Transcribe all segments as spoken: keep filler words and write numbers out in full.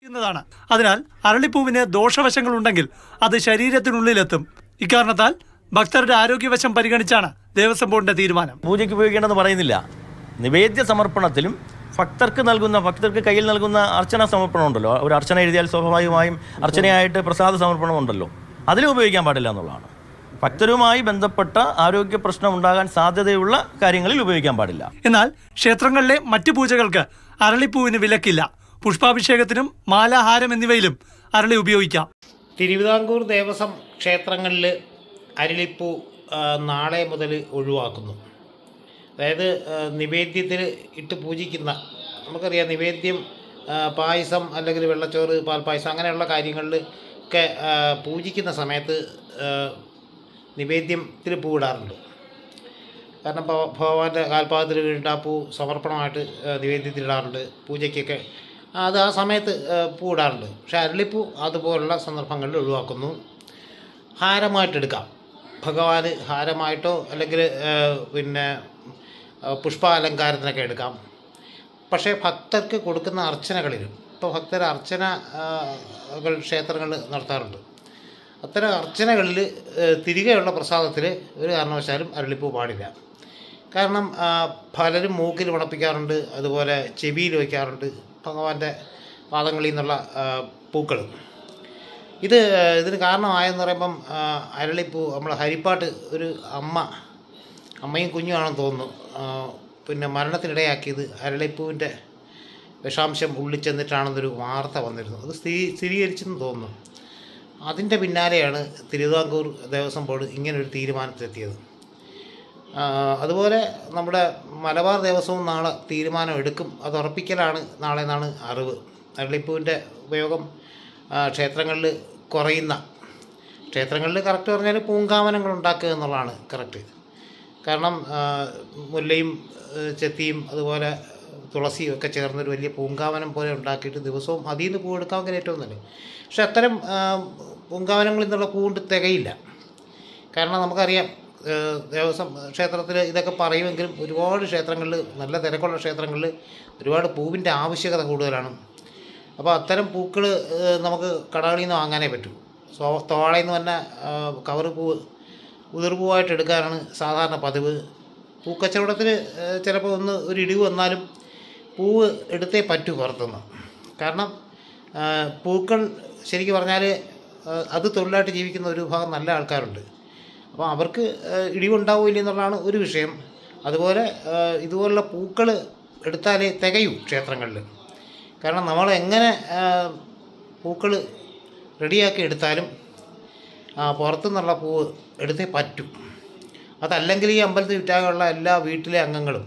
ാണ് അതിനാൽ അരളിപ്പൂവിന് ദോഷവശങ്ങളുണ്ടെങ്കിൽ അത് ശരീരത്തിനുള്ളിലെത്തും. ഇക്കാരണത്താൽ ഭക്തരുടെ ആരോഗ്യവശം പരിഗണിച്ചാണ് ദേവസ്വം ബോർഡിന്റെ തീരുമാനം. പൂജയ്ക്ക് ഉപയോഗിക്കേണ്ടെന്ന് പറയുന്നില്ല. നിവേദ്യ സമർപ്പണത്തിലും ഭക്തർക്ക് നൽകുന്ന ഭക്തർക്ക് കയ്യിൽ നൽകുന്ന അർച്ചന സമർപ്പണം ഉണ്ടല്ലോ. ഒരു അർച്ചന എഴുതിയാൽ സ്വാഭാവികമായും അർച്ചനയായിട്ട് പ്രസാദ സമർപ്പണം ഉണ്ടല്ലോ, അതിലും ഉപയോഗിക്കാൻ പാടില്ല എന്നുള്ളതാണ്. ഭക്തരുമായി ബന്ധപ്പെട്ട ആരോഗ്യ പ്രശ്നം ഉണ്ടാകാൻ സാധ്യതയുള്ള കാര്യങ്ങളിൽ ഉപയോഗിക്കാൻ പാടില്ല. എന്നാൽ ക്ഷേത്രങ്ങളിലെ മറ്റു പൂജകൾക്ക് അരളിപ്പൂവിന് വിലക്കില്ല. പുഷ്പാഭിഷേകത്തിനും മാലാഹാരം എന്നിവയിലും അരളി ഉപയോഗിക്കാം. തിരുവിതാംകൂർ ദേവസ്വം ക്ഷേത്രങ്ങളിൽ അരളിപ്പൂ നാളെ മുതൽ ഒഴിവാക്കുന്നു. അതായത് നിവേദ്യത്തിൽ ഇട്ട് പൂജിക്കുന്ന, നമുക്കറിയാം നിവേദ്യം പായസം അല്ലെങ്കിൽ വെള്ളച്ചോറ്, പാൽപ്പായസം അങ്ങനെയുള്ള കാര്യങ്ങളിൽ ഒക്കെ പൂജിക്കുന്ന സമയത്ത് നിവേദ്യത്തിൽ പൂവിടാറുണ്ട്. കാരണം ഭഗവാന്റെ കാൽപാദത്തിൽ വീണിട്ട് ആ പൂ സമർപ്പണമായിട്ട് നിവേദ്യത്തിലിടാറുണ്ട്. പൂജയ്ക്കൊക്കെ അത് ആ സമയത്ത് പൂവിടാറുണ്ട്. പക്ഷേ അരളിപ്പൂ അതുപോലുള്ള സന്ദർഭങ്ങളിൽ ഒഴിവാക്കുന്നു. ഹാരമായിട്ടെടുക്കാം. ഭഗവാന് ഹാരമായിട്ടോ അല്ലെങ്കിൽ പിന്നെ പുഷ്പാലങ്കാരത്തിനൊക്കെ എടുക്കാം. പക്ഷേ ഭക്തർക്ക് കൊടുക്കുന്ന അർച്ചനകളിലും, ഇപ്പോൾ ഭക്തർ അർച്ചനകൾ ക്ഷേത്രങ്ങളിൽ നടത്താറുണ്ട്. അത്തരം അർച്ചനകളിൽ തിരികെയുള്ള പ്രസാദത്തിൽ ഒരു കാരണവശാലും അരളിപ്പൂ പാടില്ല. കാരണം പലരും മൂക്കിൽ മണപ്പിക്കാറുണ്ട്, അതുപോലെ ചെവിയിൽ വയ്ക്കാറുണ്ട് ഭഗവാന്റെ പാദങ്ങളിൽ നിന്നുള്ള പൂക്കൾ. ഇത് ഇതിന് കാരണമായെന്ന് പറയുമ്പം അരളിപ്പൂ നമ്മൾ ഹരിപ്പാട്ട് ഒരു അമ്മ അമ്മയും കുഞ്ഞുമാണെന്ന് തോന്നുന്നു പിന്നെ മരണത്തിനിടയാക്കിയത് അരളിപ്പൂവിൻ്റെ വിഷാംശം ഉള്ളിച്ചെന്നിട്ടാണെന്നൊരു വാർത്ത വന്നിരുന്നു. അത് സ്ഥിരീ സ്ഥിരീകരിച്ചെന്ന് തോന്നുന്നു. അതിൻ്റെ പിന്നാലെയാണ് തിരുവിതാംകൂർ ദേവസ്വം ബോർഡ് ഇങ്ങനൊരു തീരുമാനത്തിലെത്തിയത്. അതുപോലെ നമ്മുടെ മലബാർ ദേവസ്വവും നാളെ തീരുമാനം എടുക്കും. അത് ഉറപ്പിക്കലാണ് നാളെ എന്നാണ് അറിവ്. അരളിപ്പൂവിൻ്റെ ഉപയോഗം ക്ഷേത്രങ്ങളിൽ കുറയുന്ന, ക്ഷേത്രങ്ങളിൽ കറക്റ്റ് പറഞ്ഞാൽ പൂങ്കാവനങ്ങൾ ഉണ്ടാക്കുക എന്നുള്ളതാണ് കറക്റ്റ്. കാരണം മുല്ലയും ചെത്തിയും അതുപോലെ തുളസിയും ഒക്കെ ചേർന്നൊരു വലിയ പൂങ്കാവനം പോലെ ഉണ്ടാക്കിയിട്ട് ദിവസവും അതിൽ നിന്ന് പൂ എടുക്കാമെങ്കിൽ ഏറ്റവും നല്ലത്. പക്ഷെ അത്തരം പൂങ്കാവനങ്ങളിൽ നിന്നുള്ള പൂണ്ട് തികയില്ല. കാരണം നമുക്കറിയാം ദേവസ്വം ക്ഷേത്രത്തിൽ ഇതൊക്കെ പറയുമെങ്കിലും ഒരുപാട് ക്ഷേത്രങ്ങളിൽ, നല്ല തിരക്കുള്ള ക്ഷേത്രങ്ങളിൽ ഒരുപാട് പൂവിൻ്റെ ആവശ്യകത കൂടുതലാണ്. അപ്പോൾ അത്തരം പൂക്കൾ നമുക്ക് കടകളിൽ നിന്ന് വാങ്ങാനേ പറ്റൂ. സോ തോളയിൽ നിന്ന് തന്നെ കവർ പൂവ് ഉതിർപ്പൂവായിട്ട് എടുക്കാനാണ് സാധാരണ പതിവ്. പൂക്കച്ചവടത്തിൽ ചിലപ്പോൾ ഒന്ന് ഒരു ഇടിവ് വന്നാലും പൂവ് എടുത്തേ പറ്റൂ പുറത്തുനിന്ന്. കാരണം പൂക്കൾ ശരിക്കും പറഞ്ഞാൽ അത് തൊഴിലായിട്ട് ജീവിക്കുന്ന ഒരു വിഭാഗം നല്ല ആൾക്കാരുണ്ട്. അപ്പോൾ അവർക്ക് ഇടിവുണ്ടാവില്ല എന്നുള്ളതാണ് ഒരു വിഷയം. അതുപോലെ ഇതുപോലുള്ള പൂക്കൾ എടുത്താലേ തികയൂ ക്ഷേത്രങ്ങളിൽ. കാരണം നമ്മൾ എങ്ങനെ പൂക്കൾ റെഡിയാക്കി എടുത്താലും പുറത്തു നിന്നുള്ള പൂവ് എടുത്തേ പറ്റൂ. അതല്ലെങ്കിൽ ഈ അമ്പലത്തിൽ വിറ്റാകുള്ള എല്ലാ വീട്ടിലെ അംഗങ്ങളും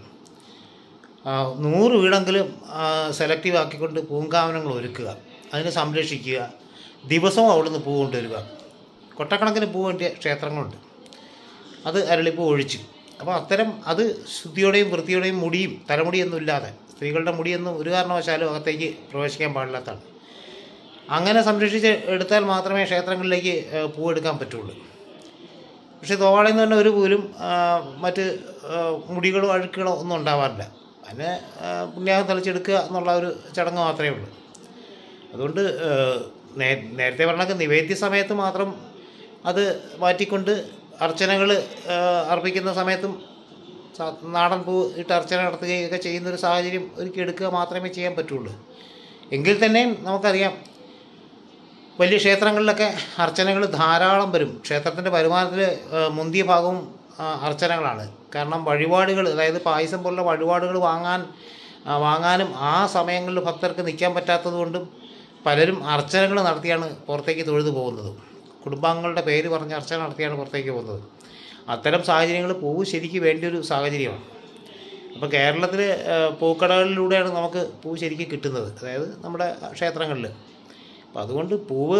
നൂറ് വീടെങ്കിലും സെലക്റ്റീവ് ആക്കിക്കൊണ്ട് പൂങ്കാവനങ്ങൾ ഒരുക്കുക, അതിനെ സംരക്ഷിക്കുക, ദിവസവും അവിടെ നിന്ന് പൂ കൊണ്ടുവരിക. കൊട്ടക്കണക്കിന് പൂ വേണ്ടിയ ക്ഷേത്രങ്ങളുണ്ട്. അത് അരളിപ്പൂ ഒഴിച്ച്. അപ്പോൾ അത്തരം അത് ശുദ്ധിയോടെയും വൃത്തിയോടെയും മുടിയും തലമുടിയൊന്നും ഇല്ലാതെ, സ്ത്രീകളുടെ മുടിയൊന്നും ഒരു കാരണവശാലും അകത്തേക്ക് പ്രവേശിക്കാൻ പാടില്ലാത്തതാണ്. അങ്ങനെ സംരക്ഷിച്ച് എടുത്താൽ മാത്രമേ ക്ഷേത്രങ്ങളിലേക്ക് പൂ എടുക്കാൻ പറ്റുള്ളൂ. പക്ഷേ തോവാളയിൽ നിന്ന് തന്നെ ഒരു പോലും മറ്റ് മുടികളോ അഴുക്കുകളോ ഒന്നും ഉണ്ടാവാറില്ല. അതിനെ പുണ്യാഹം തളിച്ചെടുക്കുക എന്നുള്ള ഒരു ചടങ്ങ് മാത്രമേ ഉള്ളൂ. അതുകൊണ്ട് നേ നേരത്തെ പറഞ്ഞ നിവേദ്യ സമയത്ത് മാത്രം അത് മാറ്റിക്കൊണ്ട് അർച്ചനകൾ അർപ്പിക്കുന്ന സമയത്തും നാടൻ പൂ ഇട്ട് അർച്ചന നടത്തുകയൊക്കെ ചെയ്യുന്നൊരു സാഹചര്യം ഒരുക്കി എടുക്കുക മാത്രമേ ചെയ്യാൻ പറ്റുള്ളൂ. എങ്കിൽ തന്നെയും നമുക്കറിയാം വലിയ ക്ഷേത്രങ്ങളിലൊക്കെ അർച്ചനകൾ ധാരാളം വരും. ക്ഷേത്രത്തിൻ്റെ വരുമാനത്തിൽ മുന്തിയ ഭാഗവും അർച്ചനകളാണ്. കാരണം വഴിപാടുകൾ, അതായത് പായസം പോലുള്ള വഴിപാടുകൾ വാങ്ങാൻ വാങ്ങാനും ആ സമയങ്ങളിൽ ഭക്തർക്ക് നിൽക്കാൻ പറ്റാത്തത് കൊണ്ടും പലരും അർച്ചനകൾ നടത്തിയാണ് പുറത്തേക്ക് തൊഴുതു പോകുന്നത്. കുടുംബാംഗങ്ങളുടെ പേര് പറഞ്ഞ് അർച്ചന നടത്തിയാണ് പുറത്തേക്ക് പോകുന്നത്. അത്തരം സാഹചര്യങ്ങൾ പൂവ് ശരിക്കും വേണ്ടിയൊരു സാഹചര്യമാണ്. അപ്പോൾ കേരളത്തിൽ പൂക്കടകളിലൂടെയാണ് നമുക്ക് പൂ ശരിക്കും കിട്ടുന്നത്, അതായത് നമ്മുടെ ക്ഷേത്രങ്ങളിൽ. അപ്പം അതുകൊണ്ട് പൂവ്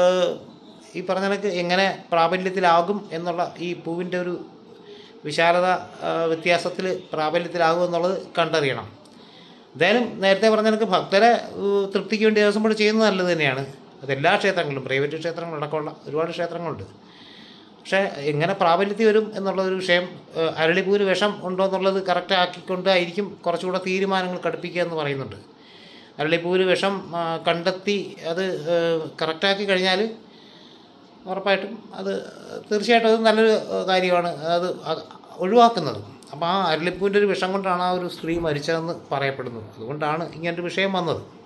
ഈ പറഞ്ഞ കണക്ക് എങ്ങനെ പ്രാബല്യത്തിലാകും എന്നുള്ള, ഈ പൂവിൻ്റെ ഒരു വിശാലത വ്യത്യാസത്തിൽ പ്രാബല്യത്തിലാകും എന്നുള്ളത് കണ്ടറിയണം. എന്തായാലും നേരത്തെ പറഞ്ഞ കണക്ക് ഭക്തരെ തൃപ്തിക്ക് വേണ്ടി ദേവസ്വം ബോർഡ് ചെയ്യുന്നത് നല്ലത് തന്നെയാണ്. അതെല്ലാ ക്ഷേത്രങ്ങളിലും, പ്രൈവറ്റ് ക്ഷേത്രങ്ങളടക്കമുള്ള ഒരുപാട് ക്ഷേത്രങ്ങളുണ്ട്. പക്ഷേ എങ്ങനെ പ്രാബല്യത്തിൽ വരും എന്നുള്ളൊരു വിഷയം, അരളിപ്പൂവിന് വിഷം ഉണ്ടോ എന്നുള്ളത് കറക്റ്റ് ആക്കിക്കൊണ്ടായിരിക്കും കുറച്ചുകൂടെ തീരുമാനങ്ങൾ കടുപ്പിക്കുക എന്ന് പറയുന്നുണ്ട്. അരളിപ്പൂവിൽ വിഷം ആ, കണ്ടെത്തി അത് കറക്റ്റാക്കി കഴിഞ്ഞാൽ ഉറപ്പായിട്ടും അത് തീർച്ചയായിട്ടും അത് നല്ലൊരു കാര്യമാണ് അത് അത് ഒഴിവാക്കുന്നത്. അപ്പോൾ ആ അരളിപ്പൂവിൻ്റെ ഒരു വിഷം കൊണ്ടാണ് ആ ഒരു സ്ത്രീ മരിച്ചതെന്ന് പറയപ്പെടുന്നത്. അതുകൊണ്ടാണ് ഇങ്ങനൊരു വിഷയം വന്നത്.